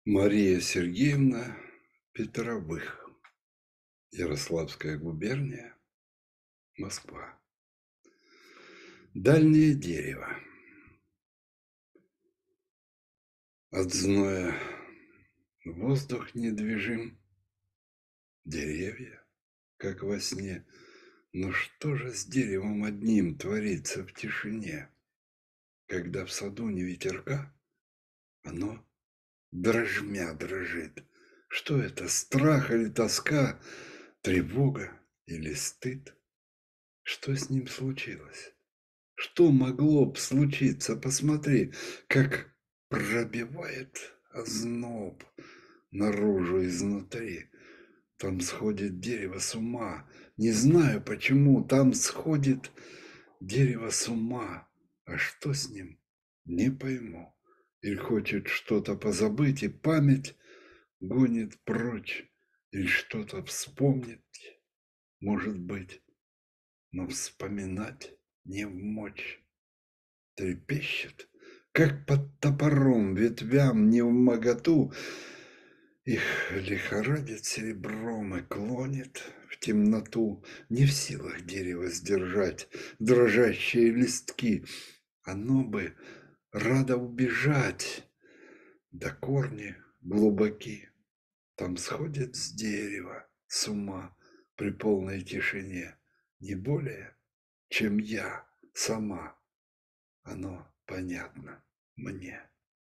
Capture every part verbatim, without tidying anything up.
Мария Сергеевна Петровых. Ярославская губерния, Москва. Дальнее дерево. От зноя воздух недвижим, деревья, как во сне. Но что же с деревом одним творится в тишине, когда в саду не ветерка, оно дрожмя дрожит? Что это, страх или тоска, тревога или стыд? Что с ним случилось? Что могло б случиться? Посмотри, как пробивает озноб наружу изнутри. Там сходит дерево с ума. Не знаю почему, там сходит дерево с ума. А что с ним? Не пойму. Или хочет что-то позабыть, и память гонит прочь, или что-то вспомнить, может быть, но вспоминать не вмочь. Трепещет, как под топором, ветвям невмоготу. Их лихорадит серебром и клонит в темноту. Не в силах дерево сдержать дрожащие листки. Оно бы радо убежать, да корни глубоки. Там сходит с дерева с ума при полной тишине. Не более, чем я сама. Оно понятно мне.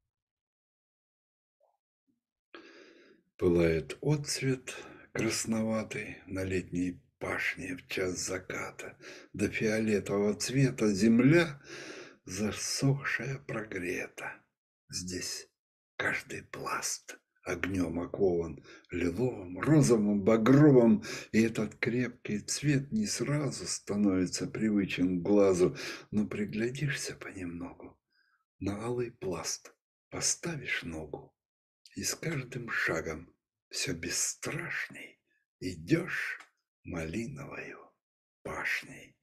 Пылает отцвет красноватый на летней пашне в час заката. До фиолетового цвета земля засохшая прогрета. Здесь каждый пласт огнем окован, лиловым, розовым, багровым, и этот крепкий цвет не сразу становится привычен глазу, но приглядишься понемногу. На алый пласт поставишь ногу, и с каждым шагом все бесстрашней идешь малиновою пашней.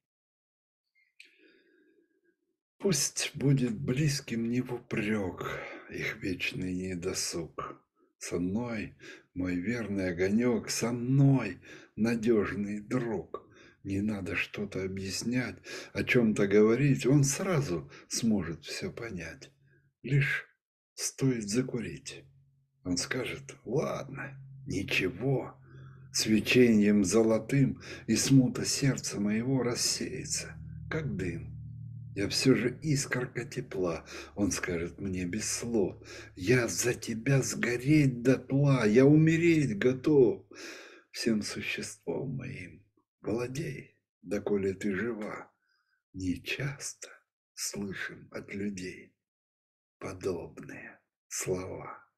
Пусть будет близким не в упрек их вечный недосуг. Со мной мой верный огонек, со мной надежный друг. Не надо что-то объяснять, о чем-то говорить, он сразу сможет все понять. Лишь стоит закурить. Он скажет: ладно, ничего, свечением золотым, и смута сердца моего рассеется, как дым. Я все же искорка тепла, он скажет мне без слов. Я за тебя сгореть дотла, я умереть готов всем существом моим. Владей, доколе ты жива. Не часто слышим от людей подобные слова.